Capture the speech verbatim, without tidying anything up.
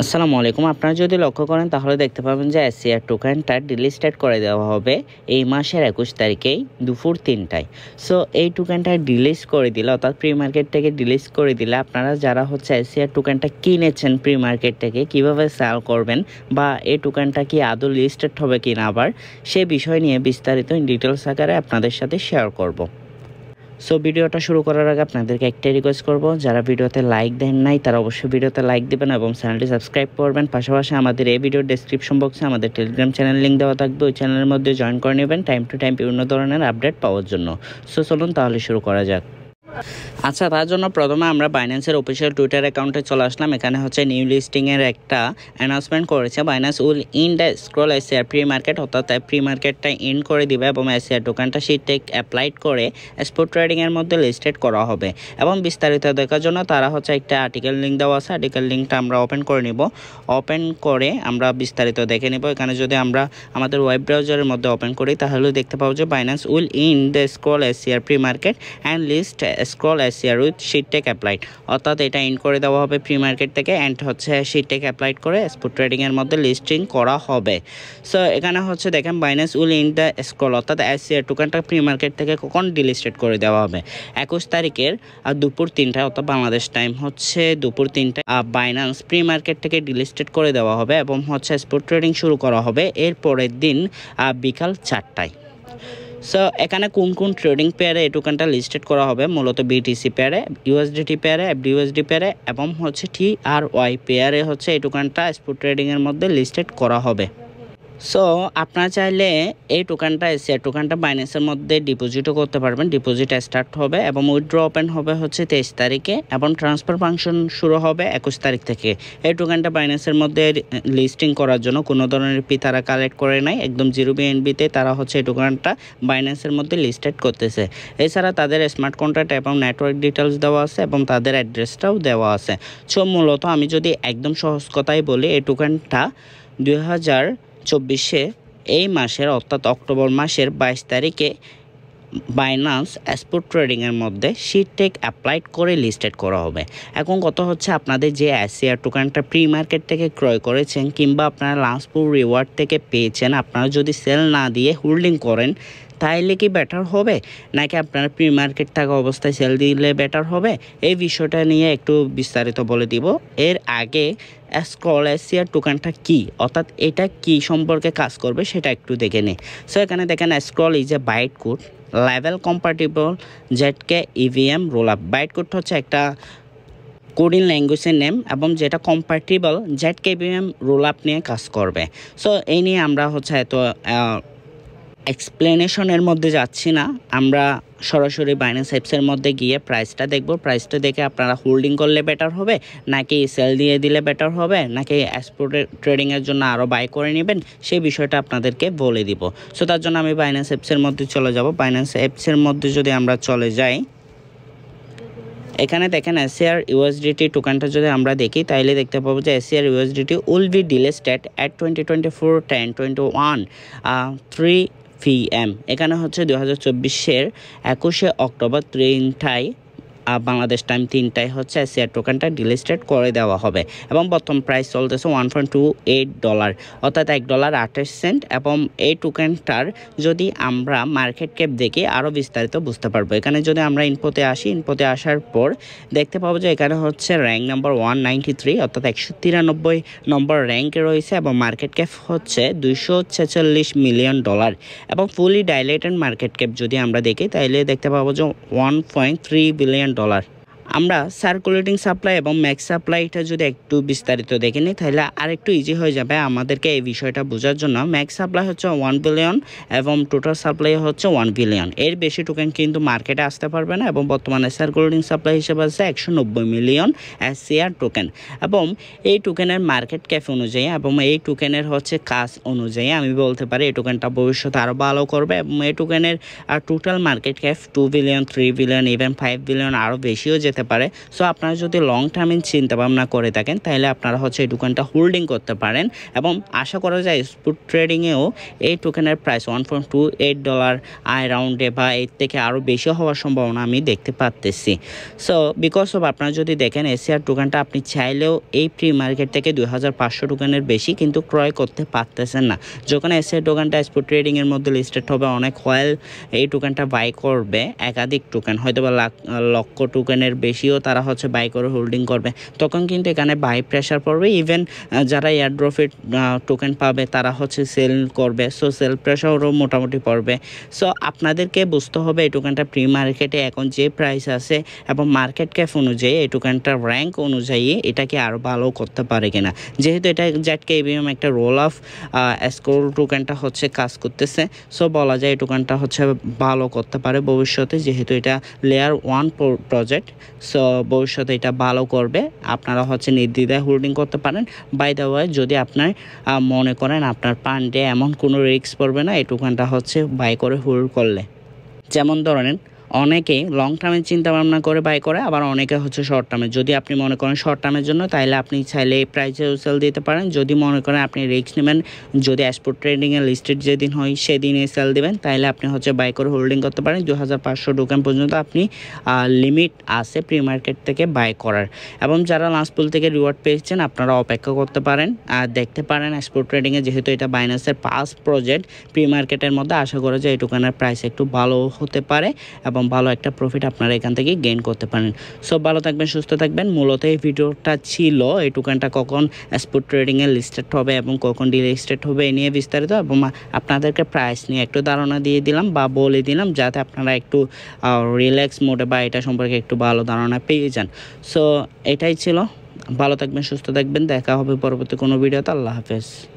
আসসালামু আলাইকুম। আপনারা যদি লক্ষ্য করেন তাহলে দেখতে পাবেন যে এসসিআর টোকেনটা ডিলিস্টেড করে দেওয়া হবে এই মাসের একুশ তারিখেই দুপুর তিনটায়। সো এই টোকেনটা ডিলিস্ট করে দিলে অর্থাৎ প্রি মার্কেট থেকে ডিলিস্ট করে দিলে আপনারা যারা হচ্ছে এসসিআর টোকেনটা কিনেছেন প্রি মার্কেট থেকে কিভাবে সেল করবেন বা এই টোকেনটা কি আদৌ লিস্টেড হবে কিনা আবার সে বিষয় নিয়ে বিস্তারিত ডিটেলস আকারে আপনাদের সাথে শেয়ার করব। সো ভিডিওটা শুরু করার আগে আপনাদেরকে একটাই রিকোয়েস্ট করব, যারা ভিডিওতে লাইক দেন নাই তারা অবশ্যই ভিডিওতে লাইক দিবেন এবং চ্যানেলটি সাবস্ক্রাইব করবেন। পাশাপাশি আমাদের এই ভিডিওর ডেসক্রিপশন বক্সে আমাদের টেলিগ্রাম চ্যানেল লিঙ্ক দেওয়া থাকবে, ওই চ্যানেলের মধ্যে জয়েন করে নেবেন টাইম টু টাইম বিভিন্ন ধরনের আপডেট পাওয়ার জন্য। সো চলুন তাহলে শুরু করা যাক। আচ্ছা, তার জন্য প্রথমে আমরা বাইন্যান্সের অফিসিয়াল টুইটার অ্যাকাউন্টে চলে আসলাম। এখানে হচ্ছে নিউ লিস্টিংয়ের একটা অ্যানাউন্সমেন্ট করেছে। Binance will in the scroll ACR pre market, অর্থাৎ প্রি মার্কেটটা ইন করে দিবে এবং এসিআর টোকেনটা সিটেক অ্যাপ্লাইড করে স্পট ট্রেডিংয়ের মধ্যে লিস্টেড করা হবে। এবং বিস্তারিত দেখার জন্য তারা হচ্ছে একটা আর্টিকেল লিঙ্ক দেওয়া আছে, আর্টিকেল লিঙ্কটা আমরা ওপেন করে নিব। ওপেন করে আমরা বিস্তারিত দেখে নিব। এখানে যদি আমরা আমাদের ওয়েব ব্রাউজারের মধ্যে ওপেন করি তাহলে দেখতে পাবো যে Binance will in the scroll ACR pre market and list scroll ACR with seed tag applied, অর্থাৎ এটা ইন করে দেওয়া হবে প্রি মার্কেট থেকে অ্যান্ড হচ্ছে সিটেক অ্যাপ্লাইড করে স্পট ট্রেডিংয়ের মধ্যে লিস্টিং করা হবে। সো এখানে হচ্ছে দেখেন Binance will in the scroll, অর্থাৎ এসিআর টোকেনটা প্রি মার্কেট থেকে কখন ডিলিস্টেড করে দেওয়া হবে একুশ তারিখের দুপুর তিনটায়, অর্থাৎ বাংলাদেশ টাইম হচ্ছে দুপুর তিনটায় বাইন্যান্স প্রি মার্কেট থেকে ডিলিস্টেড করে দেওয়া হবে এবং হচ্ছে স্পট ট্রেডিং শুরু করা হবে এর পরের দিন বিকাল চারটায়। সো এখানে কোন কোন ট্রেডিং পেয়ারে এই টোকেনটা লিস্টেড করা হবে, মূলত বিটিসি পেয়ারে, ইউএসডিটি পেয়ারে, এফডিইউএসডি পেয়ারে এবং হচ্ছে টিআরওয়াই পেয়ারে হচ্ছে এই টোকেনটা স্পট ট্রেডিংয়ের মধ্যে লিস্টেড করা হবে। সো আপনারা চাইলে এই টোকেনটা এসিআর টোকেনটা বাইন্যান্সের মধ্যে ডিপোজিটও করতে পারবেন। ডিপোজিট স্টার্ট হবে এবং উইথড্র ওপেন হবে হচ্ছে তেইশ তারিখে এবং ট্রান্সফার ফাংশন শুরু হবে একুশ তারিখ থেকে। এই টোকেনটা বাইন্যান্সের মধ্যে লিস্টিং করার জন্য কোনো ধরনের ফি তারা কালেক্ট করে নাই, একদম জিরো বিএনবিতে তারা হচ্ছে এই টোকেনটা বাইন্যান্সের মধ্যে লিস্টেড করতেছে। এছাড়া তাদের স্মার্ট কন্ট্রাক্ট এবং নেটওয়ার্ক ডিটেলস দেওয়া আছে এবং তাদের অ্যাড্রেসটাও দেওয়া আছে। সো মূলত আমি যদি একদম সহজ কথাই বলি, এই টোকেনটা দুই হাজার চব্বিশে এই মাসের অর্থাৎ অক্টোবর মাসের বাইশ তারিখে বাইন্যান্স স্পট ট্রেডিংয়ের মধ্যে সিটেক অ্যাপ্লাইড করে লিস্টেড করা হবে। এখন কত হচ্ছে আপনাদের যে এসিআর টোকেনটা প্রি মার্কেট থেকে ক্রয় করেছেন কিংবা আপনারা লাস্টপুর রিওয়ার্ড থেকে পেয়েছেন, আপনারা যদি সেল না দিয়ে হোল্ডিং করেন তাইলে কি বেটার হবে নাকি আপনারা প্রি মার্কেট থাকা অবস্থায় সেল দিলে বেটার হবে, এই বিষয়টা নিয়ে একটু বিস্তারিত বলে দিব। এর আগে স্ক্রল এসিআর টোকেনটা কি, অর্থাৎ এটা কি সম্পর্কে কাজ করবে সেটা একটু দেখে নিই। সো এখানে দেখেন scroll is a byte code level compatible ZK EVM roll up. Byte code হচ্ছে একটা কোডিং ল্যাঙ্গুয়েজের নেম এবং যেটা compatible ZK EVM roll up নিয়ে কাজ করবে। সো এই নিয়ে আমরা হচ্ছে এত এক্সপ্লেনেশনের মধ্যে যাচ্ছি না, আমরা সরাসরি বাইন্যান্স অ্যাপসের মধ্যে গিয়ে প্রাইসটা দেখব। প্রাইসটা দেখে আপনারা হোল্ডিং করলে বেটার হবে নাকি সেল দিয়ে দিলে বেটার হবে নাকি স্পট ট্রেডিংয়ের জন্য আরও বাই করে নেবেন সেই বিষয়টা আপনাদেরকে বলে দিব। সো তার জন্য আমি বাইন্যান্স অ্যাপসের মধ্যে চলে যাব। বাইন্যান্স অ্যাপসের মধ্যে যদি আমরা চলে যাই, এখানে দেখেন এসিআর ইউএসডিটি টোকেনটা যদি আমরা দেখি তাইলে দেখতে পাবো যে ACR USDT will be delisted at twenty twenty four ten twenty one three PM. এখানে হচ্ছে দু হাজার চব্বিশের একুশে অক্টোবর তিনটায় বাংলাদেশ টাইম তিনটায় হচ্ছে এসিআর টোকেনটা ডিলিস্টেড করে দেওয়া হবে এবং বর্তমান প্রাইস চলতেছে one point two eight dollar, অর্থাৎ এক ডলার আঠাশ সেন্ট। এবং এই টোকেনটার যদি আমরা মার্কেট ক্যাপ দেখি আরও বিস্তারিত বুঝতে পারবো। এখানে যদি আমরা ইনপোতে আসি, ইনপোতে আসার পর দেখতে পাবো যে এখানে হচ্ছে rank number one ninety three, অর্থাৎ একশো তিরানব্বই নম্বর র্যাঙ্কে রয়েছে এবং মার্কেট ক্যাপ হচ্ছে দুইশো ছেচল্লিশ মিলিয়ন ডলার এবং ফুলি ডাইলেটেড মার্কেট ক্যাপ যদি আমরা দেখি তাইলে দেখতে পাবো যে one point three billion dollar. আমরা সার্কুলেটিং সাপ্লাই এবং ম্যাক্স সাপ্লাইটা যদি একটু বিস্তারিত দেখে নিই তাহলে আর একটু ইজি হয়ে যাবে আমাদেরকে এই বিষয়টা বোঝার জন্য। ম্যাক্স সাপ্লাই হচ্ছে ওয়ান বিলিয়ন এবং টোটাল সাপ্লাই হচ্ছে ওয়ান বিলিয়ন, এর বেশি টোকেন কিন্তু মার্কেটে আসতে পারবে না এবং বর্তমানে সার্কুলেটিং সাপ্লাই হিসেবে আছে একশো নব্বই মিলিয়ন এসসিআর টোকেন। এবং এই টোকেনের মার্কেট ক্যাপ অনুযায়ী এবং এই টোকেনের হচ্ছে কাজ অনুযায়ী আমি বলতে পারি এই টোকেনটা ভবিষ্যতে আরও ভালো করবে এবং এই টোকেনের total market cap two billion three billion even five billion আরও বেশিও যেতে যেতে পারে। সো আপনারা যদি লং টার্মে চিন্তা ভাবনা করে থাকেন তাহলে আপনারা হচ্ছে এই টোকেনটা হোল্ডিং করতে পারেন এবং আশা করা যায় স্পট ট্রেডিংয়েও এই টোকেনের price one point two eight dollar আই রাউন্ডে বা এর থেকে আরও বেশি হওয়ার সম্ভাবনা আমি দেখতে পাচ্ছি। সো বিকজ অফ আপনারা যদি দেখেন এসসিআর টোকেনটা আপনি চাইলেও এই প্রি মার্কেট থেকে দুই হাজার পাঁচশো টোকেনের বেশি কিন্তু ক্রয় করতে পারতেছেন না। যখন এসসিআর টোকেনটা স্পট ট্রেডিংয়ের মধ্যে লিস্টেড হবে অনেক হোয়েল এই টোকেনটা বাই করবে, একাধিক টোকেন হয়তো বা লাখ লক্ষ টোকেনের বেশিও তারা হচ্ছে বাই করে হোল্ডিং করবে, তখন কিন্তু এখানে বাই প্রেশার পড়বে। ইভেন যারা এয়ারড্রপের টোকেন পাবে তারা হচ্ছে সেল করবে, সো সেল প্রেশারও মোটামুটি পড়বে। সো আপনাদেরকে বুঝতে হবে এই টোকেনটা প্রি মার্কেটে এখন যে প্রাইস আছে এবং মার্কেট ক্যাপ অনুযায়ী এই টোকেনটার র্যাঙ্ক অনুযায়ী এটাকে আরও ভালো করতে পারে কিনা। যেহেতু এটা জ্যাটকে ইভিএম একটা রোল অফ স্কোর টোকেনটা হচ্ছে কাজ করতেছে, সো বলা যায় এই টোকেনটা হচ্ছে ভালো করতে পারে ভবিষ্যতে, যেহেতু এটা লেয়ার ওয়ান প্রজেক্ট। সো ভবিষ্যতে এটা ভালো করবে, আপনারা হচ্ছে নির্দ্বিধায় হোল্ডিং করতে পারেন। বাই দ্য ওয়ে যদি আপনার মনে করেন আপনার ফান্ডে এমন কোনো রিস্ক পড়বে না এই টোকেনটা হচ্ছে বাই করে হোল্ড করলে। যেমন ধরেন অনেকেই লং টার্মের চিন্তা ভাবনা করে বাই করে, আবার অনেকে হচ্ছে শর্ট টার্মে। যদি আপনি মনে করেন শর্ট টার্মের জন্য তাহলে আপনি চাইলে এই প্রাইসে সেল দিতে পারেন। যদি মনে করেন আপনি রিস্ক নেবেন, যদি স্পট ট্রেডিংয়ে লিস্টেড যেদিন হয় সেদিনে সেল দেবেন, তাহলে আপনি হচ্ছে বাই করে হোল্ডিং করতে পারেন। দু হাজার পাঁচশো টোকেন পর্যন্ত আপনি লিমিট আছে প্রি মার্কেট থেকে বাই করার। এবং যারা লাস্ট পুল থেকে রিওয়ার্ড পেয়েছেন আপনারা অপেক্ষা করতে পারেন আর দেখতে পারেন স্পট ট্রেডিংয়ে, যেহেতু এটা বাইন্যান্সের পাস প্রজেক্ট প্রি মার্কেটের মধ্যে আশা করা যায় এই টোকেনের প্রাইস একটু ভালো হতে পারে এবং ভালো একটা প্রফিট আপনারা এখান থেকে গেইন করতে পারেন। সব ভালো থাকবেন, সুস্থ থাকবেন। মূলত এই ভিডিওটা ছিল এই টোকেনটা কখন স্পট ট্রেডিংয়ে লিস্টেড হবে এবং কখন ডিলিস্টেড হবে এই নিয়ে বিস্তারিত, এবং আপনাদেরকে প্রাইস নিয়ে একটু ধারণা দিয়ে দিলাম বা বলে দিলাম যাতে আপনারা একটু রিল্যাক্স মোডে বা এটা সম্পর্কে একটু ভালো ধারণা পেয়ে যান। সো এটাই ছিল, ভালো থাকবেন, সুস্থ থাকবেন, দেখা হবে পরবর্তী কোনো ভিডিওতে। আল্লাহ হাফেজ।